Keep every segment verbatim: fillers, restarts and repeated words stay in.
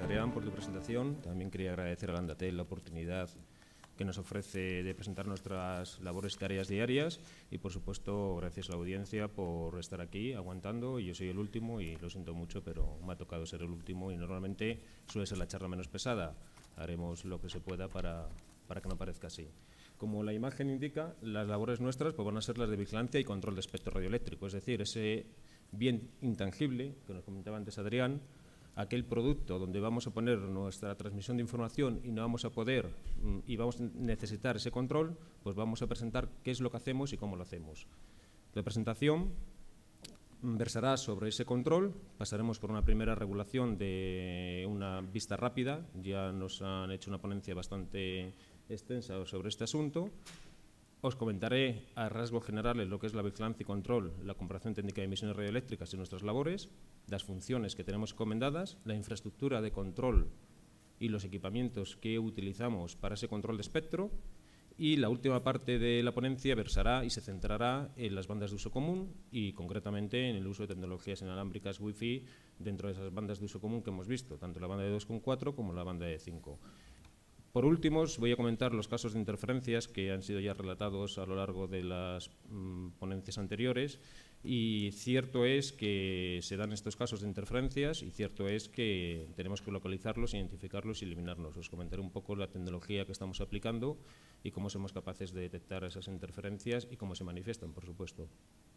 Adrián, por tu presentación. También quería agradecer a Landatel la oportunidad que nos ofrece de presentar nuestras labores y tareas diarias y, por supuesto, gracias a la audiencia por estar aquí aguantando. Yo soy el último y lo siento mucho, pero me ha tocado ser el último y normalmente suele ser la charla menos pesada. Haremos lo que se pueda para, para que no parezca así. Como la imagen indica, las labores nuestras pues, van a ser las de vigilancia y control de espectro radioeléctrico, es decir, ese bien intangible que nos comentaba antes Adrián, aquel producto donde vamos a poner nuestra transmisión de información y no vamos a poder y vamos a necesitar ese control, pues vamos a presentar qué es lo que hacemos y cómo lo hacemos. La presentación versará sobre ese control, pasaremos por una primera regulación de una vista rápida, ya nos han hecho una ponencia bastante extensa sobre este asunto. Os comentaré a rasgos generales lo que es la vigilancia y control, la comparación técnica de emisiones radioeléctricas y nuestras labores, las funciones que tenemos encomendadas, la infraestructura de control y los equipamientos que utilizamos para ese control de espectro, y la última parte de la ponencia versará y se centrará en las bandas de uso común y concretamente en el uso de tecnologías inalámbricas Wi-Fi dentro de esas bandas de uso común que hemos visto, tanto la banda de dos coma cuatro como la banda de cinco. Por último, os voy a comentar los casos de interferencias que han sido ya relatados a lo largo de las mmm, ponencias anteriores, y cierto es que se dan estos casos de interferencias y cierto es que tenemos que localizarlos, identificarlos y eliminarlos. Os comentaré un poco la tecnología que estamos aplicando y cómo somos capaces de detectar esas interferencias y cómo se manifiestan, por supuesto.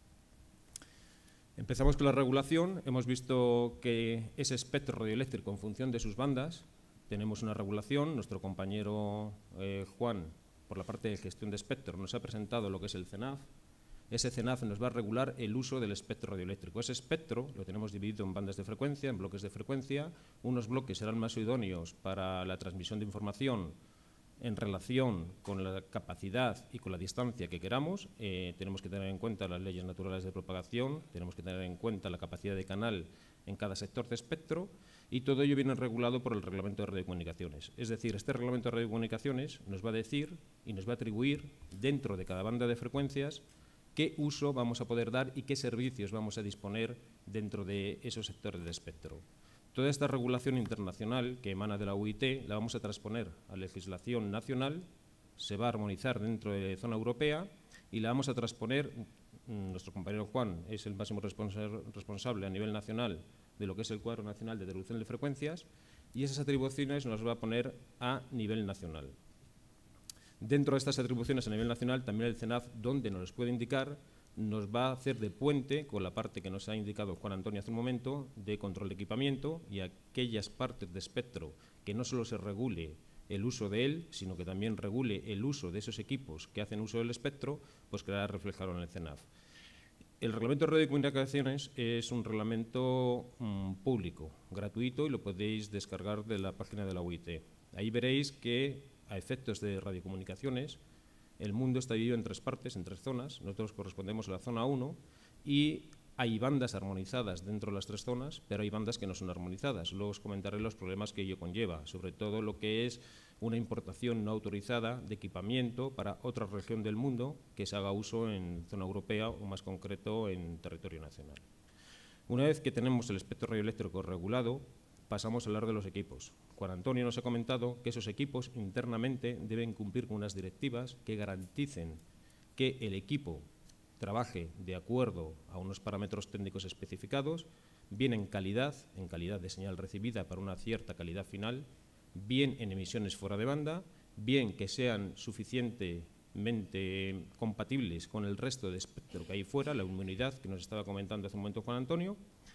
Empezamos con la regulación. Hemos visto que ese espectro radioeléctrico en función de sus bandas, tenemos una regulación. Nuestro compañero eh, Juan, por la parte de gestión de espectro, nos ha presentado lo que es el C E N A F. Ese C E N A F nos va a regular el uso del espectro radioeléctrico. Ese espectro lo tenemos dividido en bandas de frecuencia, en bloques de frecuencia. Unos bloques serán más idóneos para la transmisión de información en relación con la capacidad y con la distancia que queramos. Eh, tenemos que tener en cuenta las leyes naturales de propagación, tenemos que tener en cuenta la capacidad de canal en cada sector de espectro, y todo ello viene regulado por el Reglamento de Radiocomunicaciones. Es decir, este Reglamento de Radiocomunicaciones nos va a decir y nos va a atribuir dentro de cada banda de frecuencias qué uso vamos a poder dar y qué servicios vamos a disponer dentro de esos sectores de espectro. Toda esta regulación internacional que emana de la U I T la vamos a transponer a legislación nacional, se va a armonizar dentro de la zona europea y la vamos a transponer. Nuestro compañero Juan es el máximo responsable a nivel nacional de lo que es el cuadro nacional de devolución de frecuencias, y esas atribuciones nos va a poner a nivel nacional. Dentro de estas atribuciones a nivel nacional, también el C E N A F, donde nos los puede indicar, nos va a hacer de puente con la parte que nos ha indicado Juan Antonio hace un momento, de control de equipamiento, y aquellas partes de espectro que no solo se regule el uso de él, sino que también regule el uso de esos equipos que hacen uso del espectro, pues quedará reflejado en el C E N A F. El Reglamento de Radiocomunicaciones es un reglamento mmm, público, gratuito, y lo podéis descargar de la página de la U I T. Ahí veréis que, a efectos de radiocomunicaciones, el mundo está dividido en tres partes, en tres zonas. Nosotros correspondemos a la zona uno y hay bandas armonizadas dentro de las tres zonas, pero hay bandas que no son armonizadas. Luego os comentaré los problemas que ello conlleva, sobre todo lo que es una importación no autorizada de equipamiento para otra región del mundo que se haga uso en zona europea o, más concreto, en territorio nacional. Una vez que tenemos el espectro radioeléctrico regulado, pasamos a hablar de los equipos. Juan Antonio nos ha comentado que esos equipos internamente deben cumplir con unas directivas que garanticen que el equipo trabaje de acuerdo a unos parámetros técnicos especificados, bien en calidad, en calidad de señal recibida para una cierta calidad final, bien en emisiones fuera de banda, bien que sean suficientemente compatibles con el resto de espectro que hay fuera, la inmunidad que nos estaba comentando hace un momento Juan Antonio,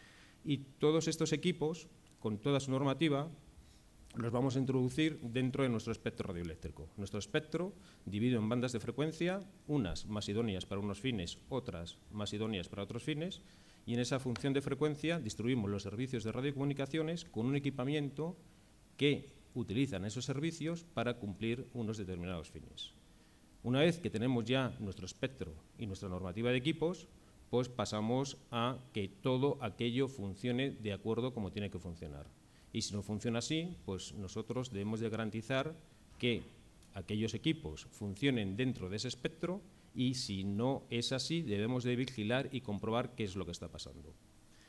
y todos estos equipos, con toda su normativa, los vamos a introducir dentro de nuestro espectro radioeléctrico. Nuestro espectro dividido en bandas de frecuencia, unas más idóneas para unos fines, otras más idóneas para otros fines, y en esa función de frecuencia distribuimos los servicios de radiocomunicaciones con un equipamiento que utilizan esos servicios para cumplir unos determinados fines. Una vez que tenemos ya nuestro espectro y nuestra normativa de equipos, pues pasamos a que todo aquello funcione de acuerdo como tiene que funcionar. Y si no funciona así, pues nosotros debemos de garantizar que aquellos equipos funcionen dentro de ese espectro, y si no es así, debemos de vigilar y comprobar qué es lo que está pasando.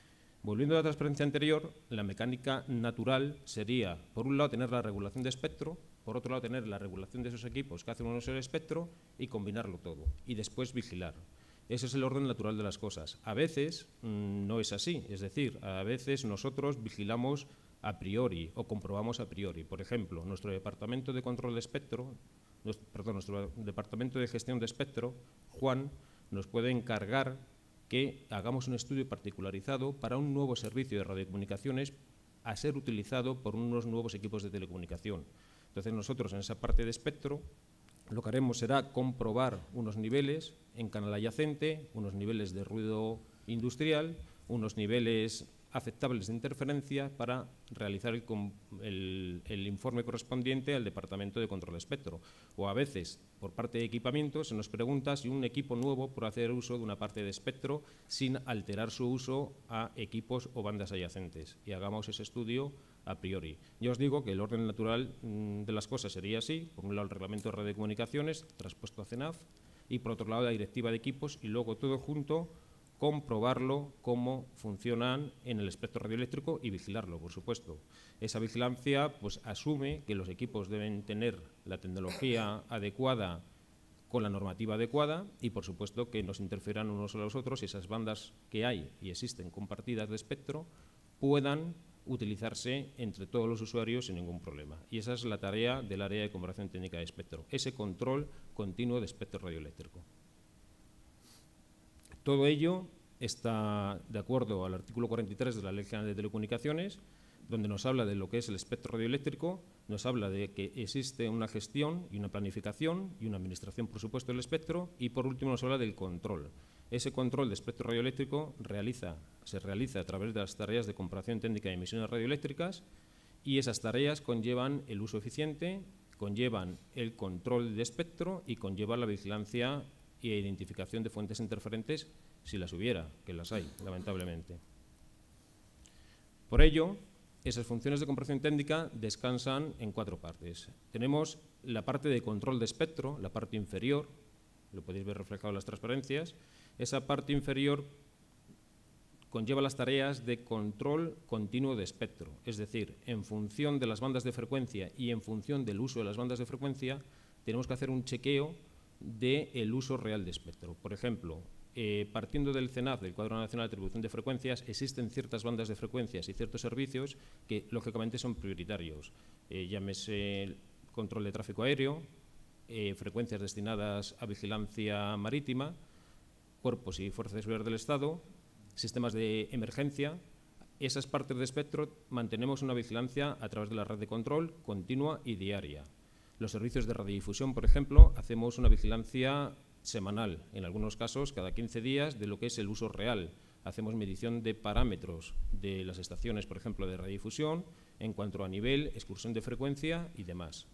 Volviendo a la transparencia anterior, la mecánica natural sería, por un lado, tener la regulación de espectro, por otro lado, tener la regulación de esos equipos que hacen un uso del espectro y combinarlo todo, y después vigilar. Ese es el orden natural de las cosas. A veces mmm, no es así, es decir, a veces nosotros vigilamos a priori o comprobamos a priori. Por ejemplo, nuestro departamento de control de espectro, nuestro, perdón, nuestro departamento de gestión de espectro, Juan, nos puede encargar que hagamos un estudio particularizado para un nuevo servicio de radiocomunicaciones a ser utilizado por unos nuevos equipos de telecomunicación. Entonces nosotros en esa parte de espectro lo que haremos será comprobar unos niveles en canal adyacente, unos niveles de ruido industrial, unos niveles aceptables de interferencia para realizar el, el, el informe correspondiente al Departamento de Control de Espectro. O a veces, por parte de equipamiento, se nos pregunta si un equipo nuevo puede hacer uso de una parte de espectro sin alterar su uso a equipos o bandas adyacentes. Y hagamos ese estudio a priori. Yo os digo que el orden natural mmm, de las cosas sería así: por un lado el reglamento de radiocomunicaciones traspuesto a CENAF y por otro lado la directiva de equipos, y luego todo junto comprobarlo cómo funcionan en el espectro radioeléctrico y vigilarlo, por supuesto. Esa vigilancia pues asume que los equipos deben tener la tecnología adecuada con la normativa adecuada y, por supuesto, que no se interfieran unos a los otros y esas bandas que hay y existen compartidas de espectro puedan utilizarse entre todos los usuarios sin ningún problema. Y esa es la tarea del área de comparación técnica de espectro, ese control continuo de espectro radioeléctrico. Todo ello está de acuerdo al artículo cuarenta y tres de la Ley General de Telecomunicaciones, donde nos habla de lo que es el espectro radioeléctrico, nos habla de que existe una gestión y una planificación y una administración, por supuesto, del espectro, y por último nos habla del control. Ese control de espectro radioeléctrico realiza, se realiza a través de las tareas de comparación técnica de emisiones radioeléctricas, y esas tareas conllevan el uso eficiente, conllevan el control de espectro y conllevan la vigilancia y identificación de fuentes interferentes, si las hubiera, que las hay, lamentablemente. Por ello, esas funciones de comparación técnica descansan en cuatro partes. Tenemos la parte de control de espectro, la parte inferior, lo podéis ver reflejado en las transparencias. Esa parte inferior conlleva las tareas de control continuo de espectro, es decir, en función de las bandas de frecuencia y en función del uso de las bandas de frecuencia, tenemos que hacer un chequeo del uso real de espectro. Por ejemplo, eh, partiendo del CENAF, del Cuadro Nacional de Atribución de Frecuencias, existen ciertas bandas de frecuencias y ciertos servicios que, lógicamente, son prioritarios. Eh, llámese control de tráfico aéreo, eh, frecuencias destinadas a vigilancia marítima, cuerpos y fuerzas de seguridad del Estado, sistemas de emergencia. Esas partes de espectro mantenemos una vigilancia a través de la red de control continua y diaria. Los servicios de radiodifusión, por ejemplo, hacemos una vigilancia semanal, en algunos casos cada quince días, de lo que es el uso real. Hacemos medición de parámetros de las estaciones, por ejemplo, de radiodifusión, en cuanto a nivel, excursión de frecuencia y demás.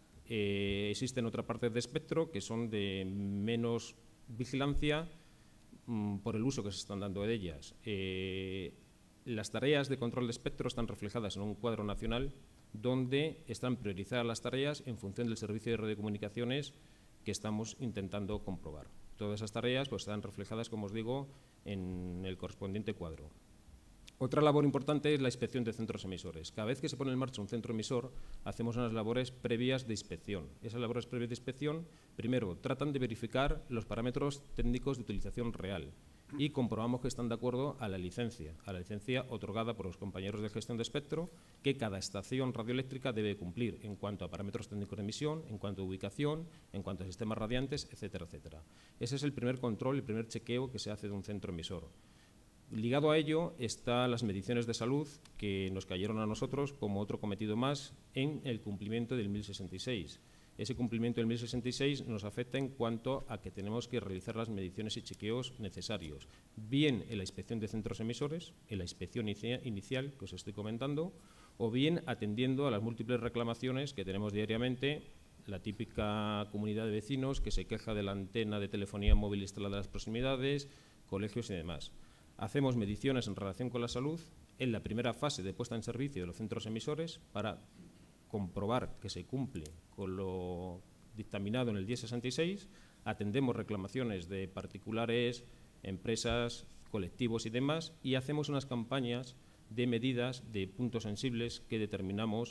Eh, existen otra parte de espectro que son de menos vigilancia mmm, por el uso que se están dando de ellas. Eh, las tareas de control de espectro están reflejadas en un cuadro nacional donde están priorizadas las tareas en función del servicio de radiocomunicaciones que estamos intentando comprobar. Todas esas tareas pues, están reflejadas, como os digo, en el correspondiente cuadro. Otra labor importante es la inspección de centros emisores. Cada vez que se pone en marcha un centro emisor, hacemos unas labores previas de inspección. Esas labores previas de inspección, primero, tratan de verificar los parámetros técnicos de utilización real y comprobamos que están de acuerdo a la licencia, a la licencia otorgada por los compañeros de gestión de espectro, que cada estación radioeléctrica debe cumplir en cuanto a parámetros técnicos de emisión, en cuanto a ubicación, en cuanto a sistemas radiantes, etcétera, etcétera. Ese es el primer control, el primer chequeo que se hace de un centro emisor. Ligado a ello están las mediciones de salud que nos cayeron a nosotros como otro cometido más en el cumplimiento del mil sesenta y seis. Ese cumplimiento del mil sesenta y seis nos afecta en cuanto a que tenemos que realizar las mediciones y chequeos necesarios, bien en la inspección de centros emisores, en la inspección inicial que os estoy comentando, o bien atendiendo a las múltiples reclamaciones que tenemos diariamente, la típica comunidad de vecinos que se queja de la antena de telefonía móvil instalada en las proximidades, colegios y demás. Hacemos mediciones en relación con la salud en la primera fase de puesta en servicio de los centros emisores para comprobar que se cumple con lo dictaminado en el diez sesenta y seis, atendemos reclamaciones de particulares, empresas, colectivos y demás, y hacemos unas campañas de medidas de puntos sensibles que determinamos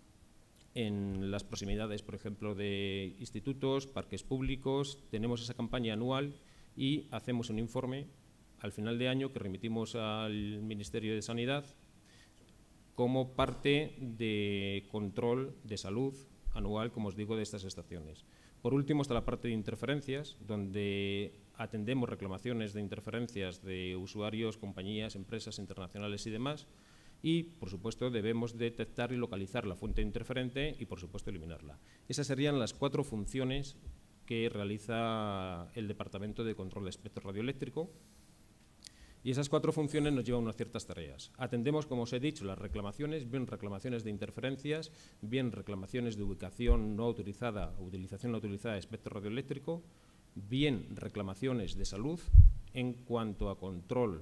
en las proximidades, por ejemplo, de institutos, parques públicos. Tenemos esa campaña anual y hacemos un informe al final de año que remitimos al Ministerio de Sanidad como parte de control de salud anual, como os digo, de estas estaciones. Por último está la parte de interferencias, donde atendemos reclamaciones de interferencias de usuarios, compañías, empresas internacionales y demás, y, por supuesto, debemos detectar y localizar la fuente interferente y, por supuesto, eliminarla. Esas serían las cuatro funciones que realiza el Departamento de Control de Espectro Radioeléctrico. Y esas cuatro funciones nos llevan a unas ciertas tareas. Atendemos, como os he dicho, las reclamaciones, bien reclamaciones de interferencias, bien reclamaciones de ubicación no autorizada o utilización no autorizada de espectro radioeléctrico, bien reclamaciones de salud en cuanto a control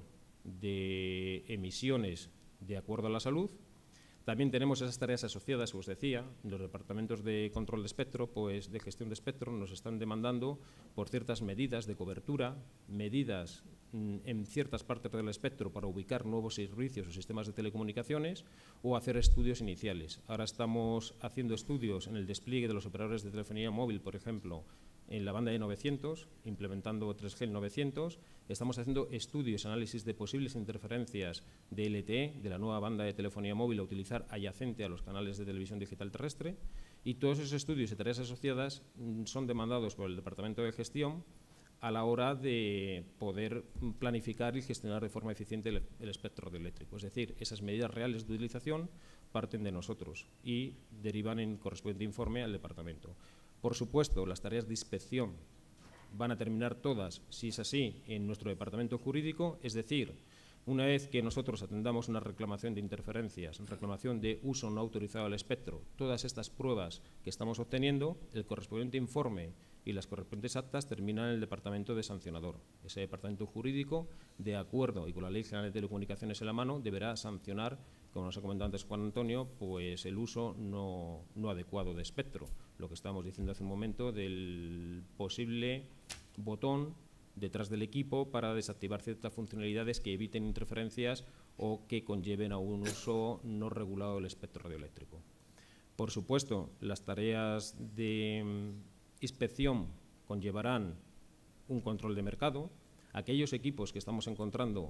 de emisiones de acuerdo a la salud. También tenemos esas tareas asociadas, como os decía, los departamentos de control de espectro, pues de gestión de espectro, nos están demandando por ciertas medidas de cobertura, medidas mm, en ciertas partes del espectro para ubicar nuevos servicios o sistemas de telecomunicaciones o hacer estudios iniciales. Ahora estamos haciendo estudios en el despliegue de los operadores de telefonía móvil, por ejemplo, en la banda de novecientos, implementando tres G en novecientos. Estamos haciendo estudios, análisis de posibles interferencias de L T E, de la nueva banda de telefonía móvil a utilizar adyacente a los canales de televisión digital terrestre. Y todos esos estudios y tareas asociadas mm, son demandados por el Departamento de Gestión a la hora de poder planificar y gestionar de forma eficiente el, el espectro radioeléctrico. Es decir, esas medidas reales de utilización parten de nosotros y derivan en correspondiente informe al Departamento. Por supuesto, las tareas de inspección van a terminar todas, si es así, en nuestro departamento jurídico, es decir, una vez que nosotros atendamos una reclamación de interferencias, reclamación de uso no autorizado del espectro, todas estas pruebas que estamos obteniendo, el correspondiente informe y las correspondientes actas terminan en el departamento de sancionador. Ese departamento jurídico, de acuerdo y con la Ley General de Telecomunicaciones en la mano, deberá sancionar, como nos ha comentado antes Juan Antonio, pues el uso no, no adecuado de espectro. Lo que estábamos diciendo hace un momento del posible botón detrás del equipo para desactivar ciertas funcionalidades que eviten interferencias o que conlleven a un uso no regulado del espectro radioeléctrico. Por supuesto, las tareas de inspección conllevarán un control de mercado. Aquellos equipos que estamos encontrando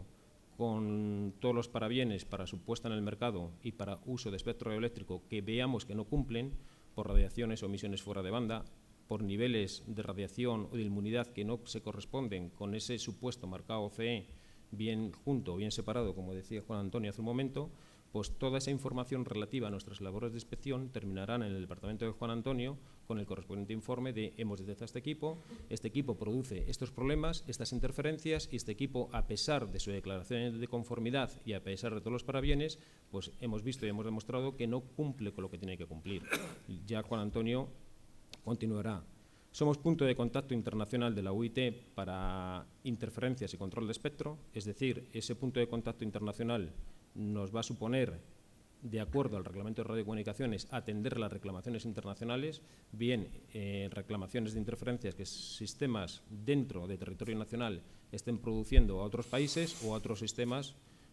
con todos los parabienes para su puesta en el mercado y para uso de espectro radioeléctrico que veamos que no cumplen por radiaciones o emisiones fuera de banda, por niveles de radiación o de inmunidad que no se corresponden con ese supuesto marcado C E, bien junto o bien separado, como decía Juan Antonio hace un momento, pues toda esa información relativa a nuestras labores de inspección terminarán en el departamento de Juan Antonio con el correspondiente informe de hemos detectado este equipo, este equipo produce estos problemas, estas interferencias, y este equipo, a pesar de su declaración de conformidad y a pesar de todos los parabienes, pues hemos visto y hemos demostrado que no cumple con lo que tiene que cumplir. Ya Juan Antonio continuará. Somos punto de contacto internacional de la U I T para interferencias y control de espectro, es decir, ese punto de contacto internacional nos va a suponer, de acuerdo al Reglamento de Radiocomunicaciones, atender las reclamaciones internacionales, bien eh, reclamaciones de interferencias que sistemas dentro de territorio nacional estén produciendo a otros países o a otros sistemas,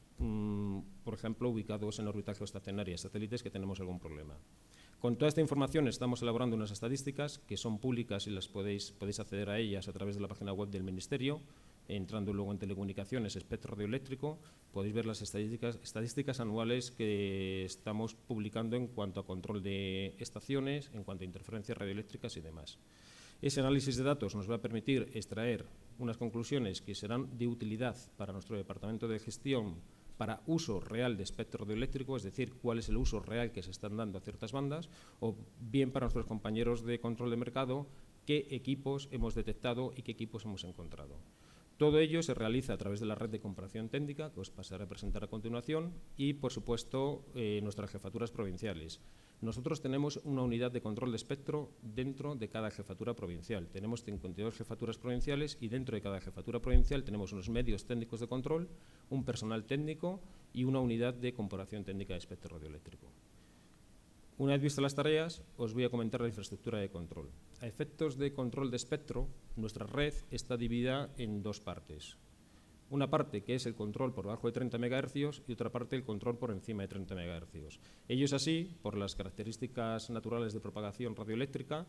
mmm, por ejemplo, ubicados en órbita geoestacionaria, satélites que tenemos algún problema. Con toda esta información estamos elaborando unas estadísticas que son públicas y las podéis, podéis acceder a ellas a través de la página web del Ministerio. Entrando luego en telecomunicaciones, espectro radioeléctrico, podéis ver las estadísticas, estadísticas anuales que estamos publicando en cuanto a control de estaciones, en cuanto a interferencias radioeléctricas y demás. Ese análisis de datos nos va a permitir extraer unas conclusiones que serán de utilidad para nuestro departamento de gestión para uso real de espectro radioeléctrico, es decir, cuál es el uso real que se están dando a ciertas bandas, o bien para nuestros compañeros de control de mercado, qué equipos hemos detectado y qué equipos hemos encontrado. Todo ello se realiza a través de la red de comparación técnica, que os pasaré a presentar a continuación, y, por supuesto, eh, nuestras jefaturas provinciales. Nosotros tenemos una unidad de control de espectro dentro de cada jefatura provincial. Tenemos cincuenta y dos jefaturas provinciales y dentro de cada jefatura provincial tenemos unos medios técnicos de control, un personal técnico y una unidad de comparación técnica de espectro radioeléctrico. Una vez vistas las tareas, os voy a comentar la infraestructura de control. A efectos de control de espectro, nuestra red está dividida en dos partes. Una parte que es el control por debajo de treinta megahercios y otra parte el control por encima de treinta megahercios. Ello es así por las características naturales de propagación radioeléctrica,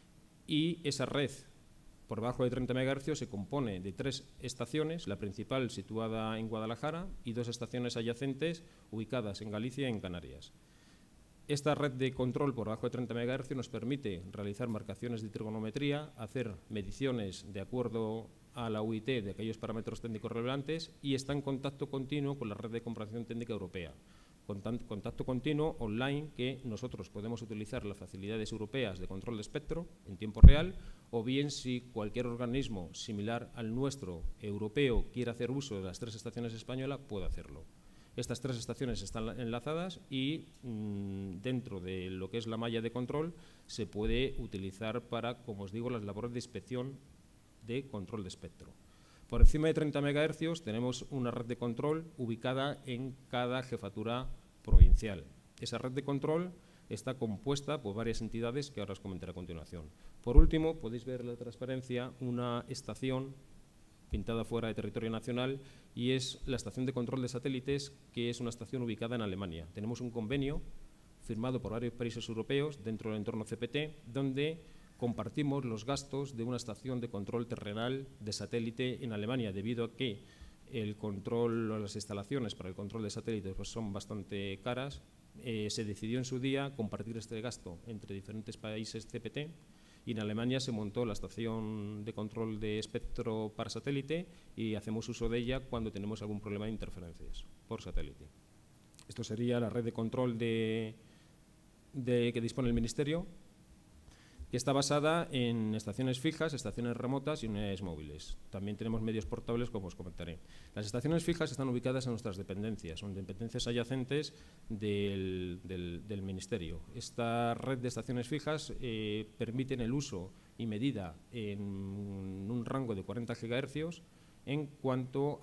y esa red por debajo de treinta megahercios se compone de tres estaciones, la principal situada en Guadalajara y dos estaciones adyacentes ubicadas en Galicia y en Canarias. Esta red de control por debajo de treinta megahercios nos permite realizar marcaciones de trigonometría, hacer mediciones de acuerdo a la U I T de aquellos parámetros técnicos relevantes, y está en contacto continuo con la red de comparación técnica europea. Contacto continuo online que nosotros podemos utilizar las facilidades europeas de control de espectro en tiempo real, o bien si cualquier organismo similar al nuestro europeo quiere hacer uso de las tres estaciones españolas, puede hacerlo. Estas tres estaciones están enlazadas y mmm, dentro de lo que es la malla de control se puede utilizar para, como os digo, las labores de inspección de control de espectro. Por encima de treinta megahercios tenemos una red de control ubicada en cada jefatura provincial. Esa red de control está compuesta por varias entidades que ahora os comentaré a continuación. Por último, podéis ver en la transparencia una estación pintada fuera de territorio nacional, y es la estación de control de satélites, que es una estación ubicada en Alemania. Tenemos un convenio firmado por varios países europeos dentro del entorno C P T, donde compartimos los gastos de una estación de control terrenal de satélite en Alemania, debido a que el control, las instalaciones para el control de satélites pues son bastante caras. Eh, se decidió en su día compartir este gasto entre diferentes países C P T, y en Alemania se montó la estación de control de espectro para satélite, y hacemos uso de ella cuando tenemos algún problema de interferencias por satélite. Esto sería la red de control de, de, que dispone el Ministerio, que está basada en estaciones fijas, estaciones remotas y unidades móviles. También tenemos medios portables, como os comentaré. Las estaciones fijas están ubicadas en nuestras dependencias, son dependencias adyacentes del, del, del Ministerio. Esta red de estaciones fijas eh, permiten el uso y medida en un rango de cuarenta gigahercios en cuanto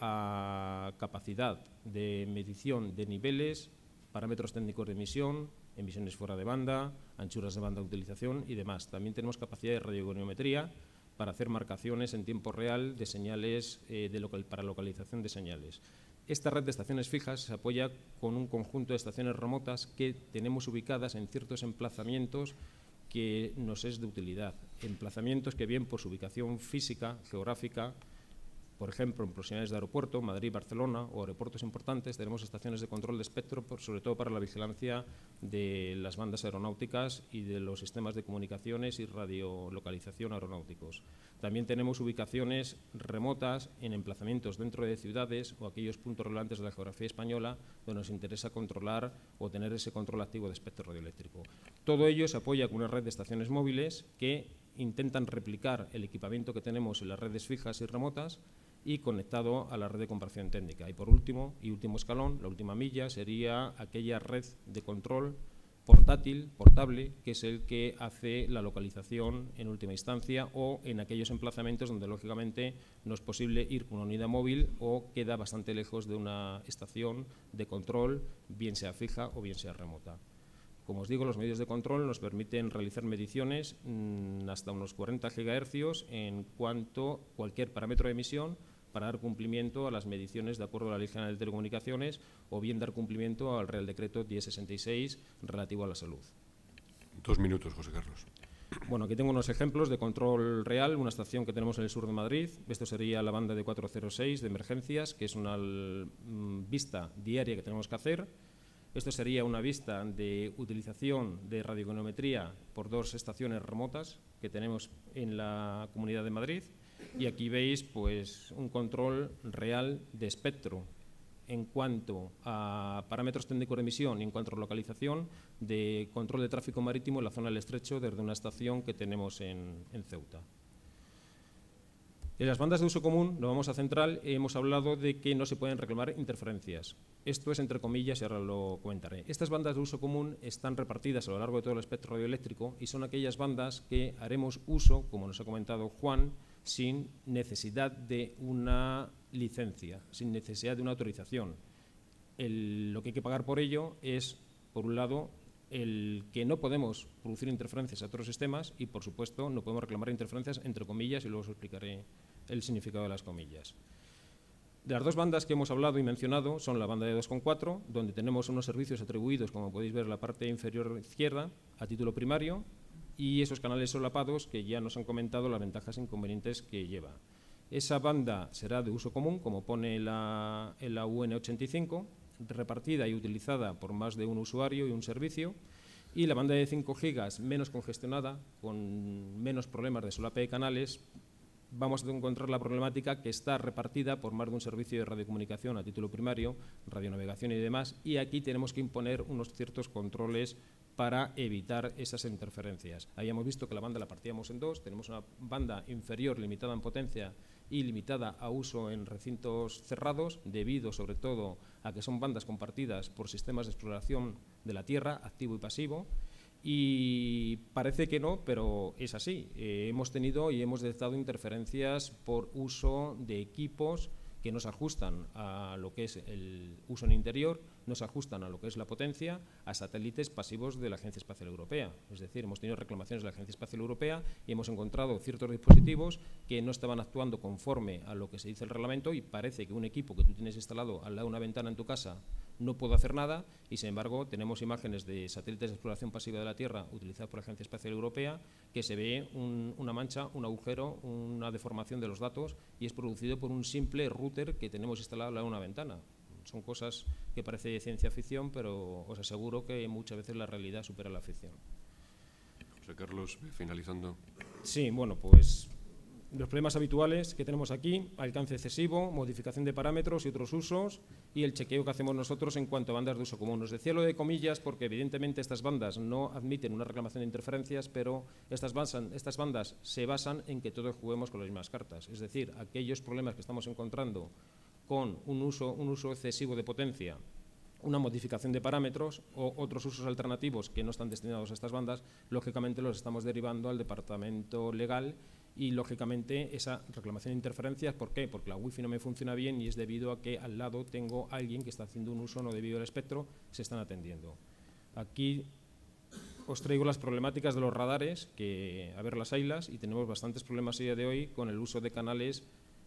a capacidad de medición de niveles, parámetros técnicos de emisión, emisiones fuera de banda, anchuras de banda de utilización y demás. También tenemos capacidad de radiogoniometría para hacer marcaciones en tiempo real de señales eh, de local, para localización de señales. Esta red de estaciones fijas se apoya con un conjunto de estaciones remotas que tenemos ubicadas en ciertos emplazamientos que nos es de utilidad. Emplazamientos que, bien por su ubicación física, geográfica, por ejemplo, en proximidades de aeropuerto, Madrid, Barcelona o aeropuertos importantes, tenemos estaciones de control de espectro, por, sobre todo para la vigilancia de las bandas aeronáuticas y de los sistemas de comunicaciones y radiolocalización aeronáuticos. También tenemos ubicaciones remotas en emplazamientos dentro de ciudades o aquellos puntos relevantes de la geografía española donde nos interesa controlar o tener ese control activo de espectro radioeléctrico. Todo ello se apoya con una red de estaciones móviles que intentan replicar el equipamiento que tenemos en las redes fijas y remotas, y conectado a la red de comparación técnica. Y por último, y último escalón, la última milla, sería aquella red de control portátil, portable, que es el que hace la localización en última instancia o en aquellos emplazamientos donde lógicamente no es posible ir con una unidad móvil o queda bastante lejos de una estación de control, bien sea fija o bien sea remota. Como os digo, los medios de control nos permiten realizar mediciones mmm, hasta unos cuarenta gigahercios en cuanto a cualquier parámetro de emisión, para dar cumplimiento a las mediciones de acuerdo a la Ley General de Telecomunicaciones, o bien dar cumplimiento al Real Decreto diez sesenta y seis relativo a la salud. Dos minutos, José Carlos. Bueno, aquí tengo unos ejemplos de control real, una estación que tenemos en el sur de Madrid. Esto sería la banda de cuatrocientos seis de emergencias, que es una mm, vista diaria que tenemos que hacer. Esto sería una vista de utilización de radiogoniometría por dos estaciones remotas que tenemos en la Comunidad de Madrid. Y aquí veis pues, un control real de espectro en cuanto a parámetros técnicos de emisión y en cuanto a localización de control de tráfico marítimo en la zona del Estrecho desde una estación que tenemos en, en Ceuta. En las bandas de uso común, nos vamos a centrar, hemos hablado de que no se pueden reclamar interferencias. Esto es entre comillas y ahora lo comentaré. Estas bandas de uso común están repartidas a lo largo de todo el espectro radioeléctrico y son aquellas bandas que haremos uso, como nos ha comentado Juan, sin necesidad de una licencia, sin necesidad de una autorización. El, lo que hay que pagar por ello es, por un lado, el que no podemos producir interferencias a otros sistemas y, por supuesto, no podemos reclamar interferencias entre comillas, y luego os explicaré el significado de las comillas. De las dos bandas que hemos hablado y mencionado son la banda de dos coma cuatro, donde tenemos unos servicios atribuidos, como podéis ver en la parte inferior izquierda, a título primario, y esos canales solapados que ya nos han comentado las ventajas e inconvenientes que lleva. Esa banda será de uso común, como pone la, en la U N ochenta y cinco, repartida y utilizada por más de un usuario y un servicio, y la banda de cinco gigas menos congestionada, con menos problemas de solape de canales. Vamos a encontrar la problemática que está repartida por más de un servicio de radiocomunicación a título primario, radionavegación y demás, y aquí tenemos que imponer unos ciertos controles para evitar esas interferencias. Habíamos visto que la banda la partíamos en dos, tenemos una banda inferior limitada en potencia y limitada a uso en recintos cerrados, debido sobre todo a que son bandas compartidas por sistemas de exploración de la Tierra, activo y pasivo. Y parece que no, pero es así. Eh, hemos tenido y hemos detectado interferencias por uso de equipos que no se ajustan a lo que es el uso en interior, no se ajustan a lo que es la potencia, a satélites pasivos de la Agencia Espacial Europea. Es decir, hemos tenido reclamaciones de la Agencia Espacial Europea y hemos encontrado ciertos dispositivos que no estaban actuando conforme a lo que se dice el reglamento, y parece que un equipo que tú tienes instalado al lado de una ventana en tu casa no puede hacer nada, y sin embargo tenemos imágenes de satélites de exploración pasiva de la Tierra utilizados por la Agencia Espacial Europea que se ve un, una mancha, un agujero, una deformación de los datos, y es producido por un simple router que tenemos instalado al lado de una ventana. Son cosas que parece ciencia ficción, pero os aseguro que muchas veces la realidad supera la ficción. José Carlos, finalizando. Sí, bueno, pues los problemas habituales que tenemos aquí: alcance excesivo, modificación de parámetros y otros usos, y el chequeo que hacemos nosotros en cuanto a bandas de uso común. Os decía lo de comillas porque evidentemente estas bandas no admiten una reclamación de interferencias, pero estas, basan, estas bandas se basan en que todos juguemos con las mismas cartas. Es decir, aquellos problemas que estamos encontrando con un uso, un uso excesivo de potencia, una modificación de parámetros o otros usos alternativos que no están destinados a estas bandas, lógicamente los estamos derivando al departamento legal. Y, lógicamente, esa reclamación de interferencias, ¿por qué? Porque la wifi no me funciona bien y es debido a que al lado tengo a alguien que está haciendo un uso no debido al espectro, se están atendiendo. Aquí os traigo las problemáticas de los radares, que a ver las haylas, y tenemos bastantes problemas a día de hoy con el uso de canales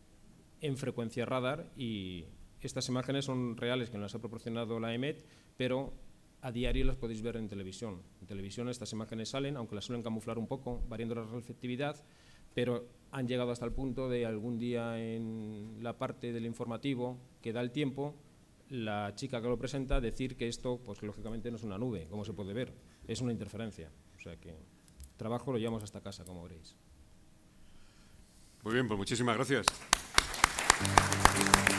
en frecuencia radar, y estas imágenes son reales, que nos las ha proporcionado la E M E T, pero a diario las podéis ver en televisión. En televisión estas imágenes salen, aunque las suelen camuflar un poco, variando la receptividad, pero han llegado hasta el punto de algún día en la parte del informativo que da el tiempo, la chica que lo presenta decir que esto, pues lógicamente no es una nube, como se puede ver, es una interferencia. O sea que trabajo lo llevamos hasta casa, como veréis. Muy bien, pues muchísimas gracias.